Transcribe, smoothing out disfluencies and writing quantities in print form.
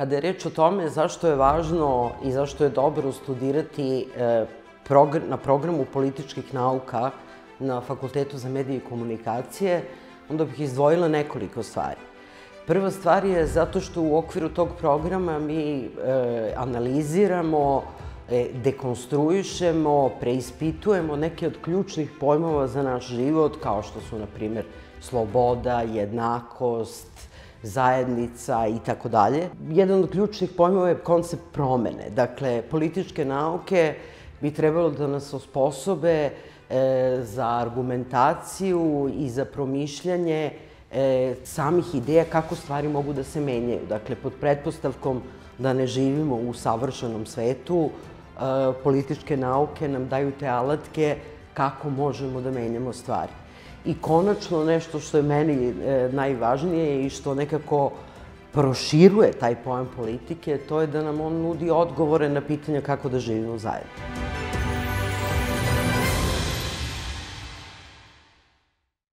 Kada je reč o tome zašto je važno i zašto je dobro studirati na programu političkih nauka na Fakultetu za medije i komunikacije, onda bih izdvojila nekoliko stvari. Prva stvar je zato što u okviru tog programa mi analiziramo, dekonstruišemo, preispitujemo neke od ključnih pojmova za naš život, kao što su, na primjer, sloboda, jednakost, zajednica i tako dalje. Jedan od ključnih pojmova je koncept promene. Dakle, političke nauke bi trebalo da nas osposobe za argumentaciju i za promišljanje samih ideja kako stvari mogu da se menjaju. Dakle, pod pretpostavkom da ne živimo u savršenom svetu, političke nauke nam daju te alatke kako možemo da menjamo stvari. I konačno, nešto što je meni najvažnije i što nekako proširuje taj pojam politike, to je da nam on nudi odgovore na pitanja kako da živimo zajedno.